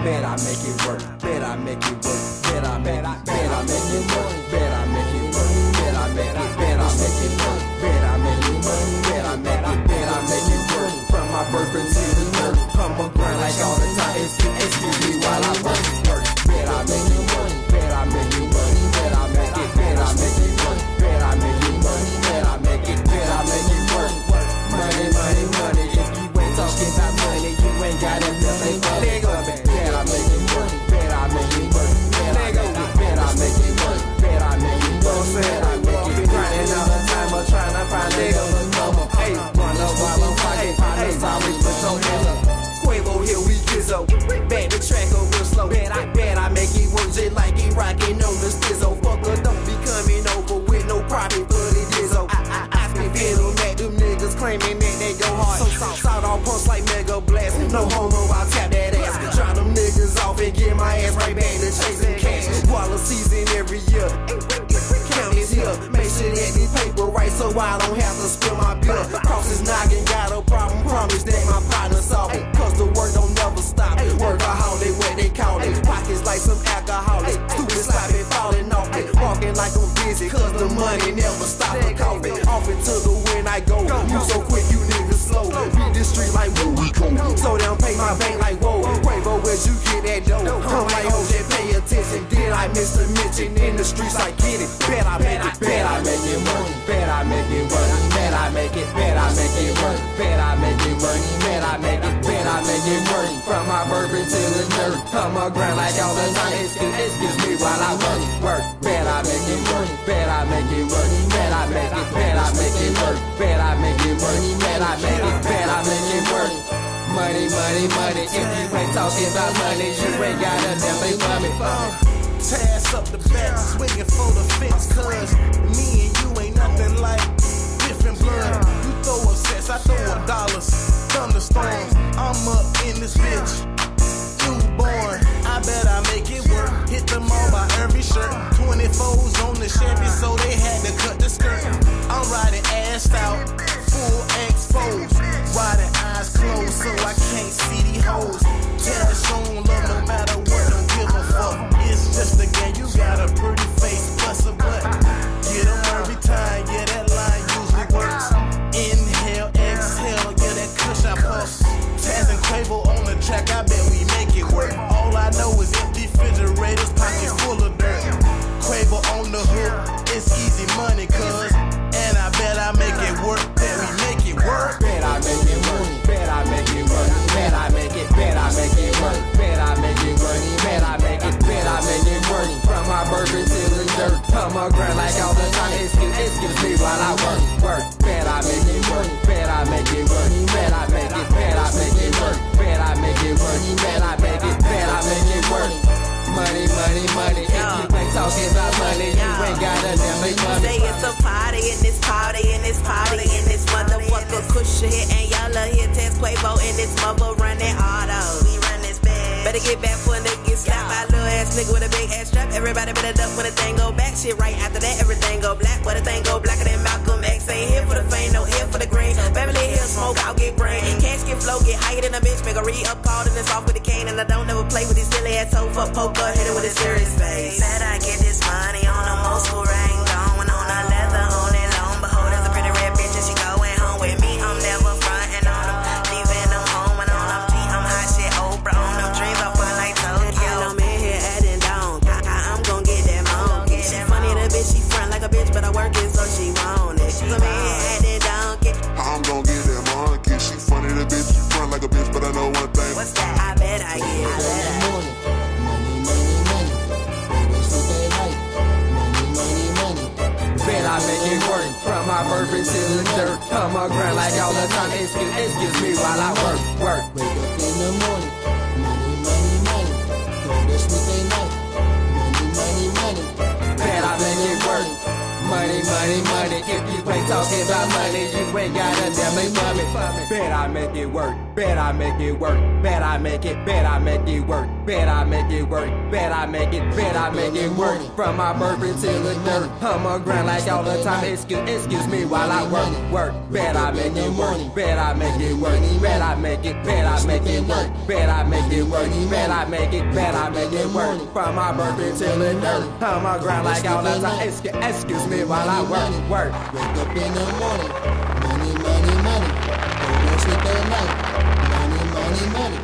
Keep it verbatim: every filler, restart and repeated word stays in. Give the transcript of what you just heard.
bet I make it work, bet I make it work, bet I make it, bet I make it work, bet I make it work, bet I make it, bet I make it work, bet I make it work, bet I make it, bet I make it work. From my birth until the nerve, come on grind like all the time. Excuse, excuse me while I work, work. Bet I make it work, bet I make it work, bet I make it, bet I make it work, bet I make it work, bet I make it, bet I make it work. Money, money, money. If you ain't talking about money, you ain't got nothing but it. Bet I make it work, bet I make it work, bet I make it, bet I make it work, bet I make it work, bet I make it. Grinding all the time, but trying to find niggas to come up. Hey, wonder while I'm pocket partners always put so many. Quavo here we Gizzo, back the track a real slow. Bet I, bet I make it work just like he rockin' on the stizzo. Fucker don't be coming over with no profit for the Dizzo. I, I, I spit venom at them niggas claiming that they go hard. So salt, salt all punch like Mega Blast. No homo, I'll tap that ass. Drop them niggas off and get my ass right back to chasing cash. Waller season every year. Count is here. Make sure that this paper right so I don't have to spill my beer. Cross his noggin, got a problem. Promise that my partner solve it. Cause the work don't never stop. Workaholic, what they call it. Pockets like some alcoholic. Stupid sloppy falling off it. Walking like I'm busy. Cause the money never stop a coffee. Off it to the wind I go. You so quick, you niggas slow. Beat the street like woo. Slow down, pay my bank like whoa. Quavo, where'd you get that dough? I'm like, oh, just pay attention. Did I miss the mention in the streets? I get it. Bet I make it, bet I make it work. Bet I make it work. Bet I make it, bet I make it work. Bet I make it work. Bet I make it, bet I make it work. From my bourbon to the dirt, come on grind like all the time. Excuse, excuse me while I work, work. Bet I make it work. Bet I make it work. Bet I make it, bet I make it work. Bet I make it work. Bet I make it, bet I make it work. Money, money, money. If you ain't talking about money, you ain't got a damn thing for me. Tass up the back, swinging for the fence. Cause me and you ain't nothing like different blood. You throw up sets, I throw up dollars. Thunderstorms, I'm up in this bitch. Newborn, I bet I make it work. Hit them all by every shirt. twenty-fours on the Chevy, so they had to cut the skirt. I'm riding ass out, full exposed. Riding eyes closed, so I can't see these hoes. Cash on love no matter what, don't give a fuck. It's just a game, you got a pretty face, plus a butt. Get them every time, yeah, that line usually works. Inhale, exhale, yeah, that kush I puff. Taz and Quavo on the track, I bet we make it work. All I know is empty refrigerators, pockets full of dirt. Quavo on the hook, it's easy money, cuz. And I bet I make it work, bet we make it work. Bet I make it work, bet I make it work, bet I make it, bet I make it work, bet I make it work, bet I make it, bet I make it work. From my bourbon to the dirt, come on grind like all the time. Excuse, excuse me while I work, work. Bet I make it work, bet I make it work, bet I make it, bet I make it work, bet I make it work, bet I make it, bet I make it work. Money, money, money. If you ain't talking about money, you ain't got a damn thing for me. Say it's a party in this party in this party in this motherfucker Kusha here and y'all are here. Taz Quavo in this mother running auto. We run this bad. Better get back for a nigga get slapped by a little ass nigga with a big ass strap. Everybody better duck when the thing go back. Shit right after that, everything go black. When the thing go blacker than Malcolm X. Ain't here for the fame, no here for the green. Beverly Hills smoke, I'll get brain. Cash get flow, get higher than a bitch. Make a re-up call and it's off with the cane. And I don't never play with these silly ass hoe fuck poker. Hit it with a serious face. Bet I get this money on a most school ring. Going on a leather, on it long. Behold, there's a pretty red bitch and she going home with me. I'm never frontin' on them. Leaving them home and on them G. I'm hot shit, Oprah on them dreams. I fly like Tokyo. And I'm in here adding down. I, I, I'm gon' get that monkey. She funny, the bitch, she front like a bitch, but I work it so she want it. I'm in here adding down. I'm gon' get that monkey. She funny, the bitch, she front like a bitch, but I know one thing. What's that? I bet I get it. I bet I get it. Bet I make it work. From my bourbon to the dirt, come on grind like all the time. Excuse, excuse me while I work, work. Wake up in the morning, money, money, money. Go to sleep at night, money, money, money. Bet I make it work. Money, money, money. If you ain't talking about money, you ain't got a damn thing for me. Bet I make it work. bet I make it work, bet I make it, bet I make it work, bet I make it work, bet I make it, bet I make it work. From my birthday till the dirt, I'm on grind like all the time. Excuse, excuse me while I work, work. Bet I make it work, bet I make it work, bet I make it, bet I make it work, bet I make it work, bet I make it, bet I make it work. From my birthday till the dirt, I'm on grind like all the time. Excuse, excuse me while I work, work. Wake up in the morning, money, money, money. Don't sleep at night, money, money, money.